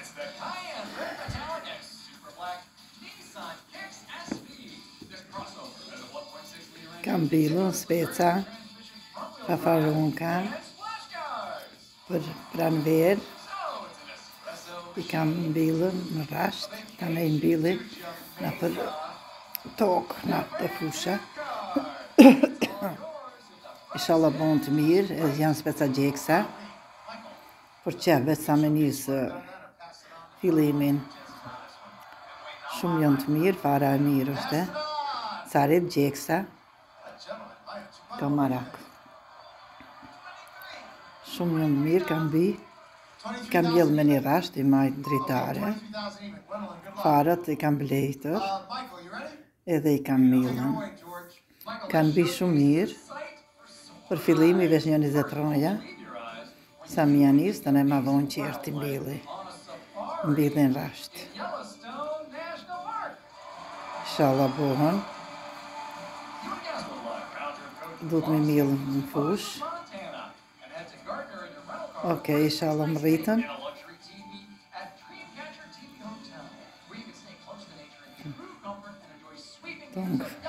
It's the Cayenne Red Metallic X Super Black Nissan Kicks SV. This crossover has a 1.6 liter engine, Cambilu, speța, fafarunca, pranver, i cambilu në rasht, ta ne mbili në për tokë, në të fusha. Inshallah bon të mirë, edhe janë speca gjeksa, por që vetë sa me njësë fillimin. Shumë janë të mirë, fara e mirë është, carit gjeksa, ka marak. Shumë janë të mirë, kam bjellë me një rasht, i majtë dritare, farat i kam blejtër, edhe i kam millën. Kanë bi shumë mirë, për fillimi vesh një 20 roja, sa mi janis, të ne ma vonë qërë t'i mbillin rasht. Inshallah bohën, du të me millën në fush. Okej, inshallah më rritën. Donc,